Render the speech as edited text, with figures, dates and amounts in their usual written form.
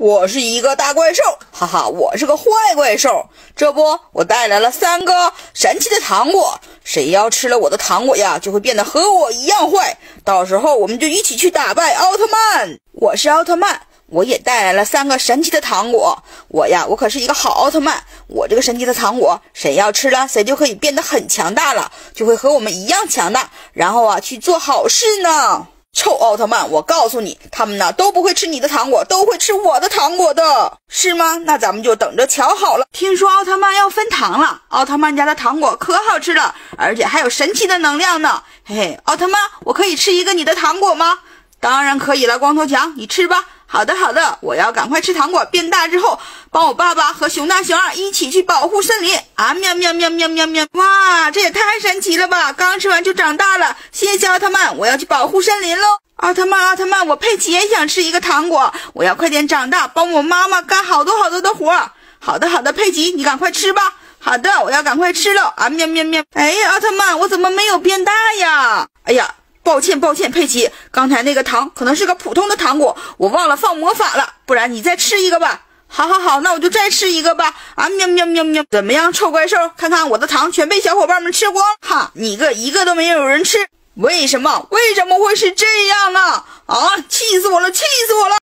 我是一个大怪兽，哈哈，我是个坏怪兽。这不，我带来了3个神奇的糖果，谁要吃了我的糖果呀，就会变得和我一样坏。到时候我们就一起去打败奥特曼。我是奥特曼，我也带来了3个神奇的糖果。我可是一个好奥特曼。我这个神奇的糖果，谁要吃了，谁就可以变得很强大了，就会和我们一样强大，然后去做好事呢。臭奥特曼，我告诉你，他们呢都不会吃你的糖果，都会吃我的糖果的，是吗？那咱们就等着瞧好了。听说奥特曼要分糖了，奥特曼家的糖果可好吃了，而且还有神奇的能量呢。嘿嘿，奥特曼，我可以吃一个你的糖果吗？当然可以了，光头强，你吃吧。好的，我要赶快吃糖果，变大之后帮我爸爸和熊大熊二一起去保护森林啊！喵喵喵喵喵喵！哇，这也太神奇了吧！刚吃完就长大了，谢谢奥特曼，我要去保护森林喽！奥特曼，我佩奇也想吃一个糖果，我要快点长大，帮我妈妈干好多的活。好的，佩奇，你赶快吃吧。好的，我要赶快吃了啊！喵喵喵！哎呀，奥特曼，我怎么没有变大呀？哎呀！抱歉，佩奇，刚才那个糖可能是个普通的糖果，我忘了放魔法了，不然你再吃一个吧。好，那我就再吃一个吧。啊，喵喵喵喵！怎么样，臭怪兽？看看我的糖全被小伙伴们吃光，哈，你一个都没有人吃，为什么会是这样啊？啊，气死我了！